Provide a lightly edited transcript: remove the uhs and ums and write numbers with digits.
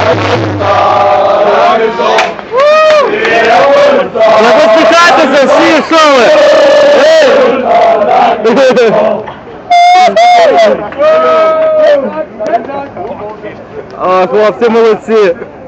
Не посміхайтеся всі, що ви? О, хлопці молодці.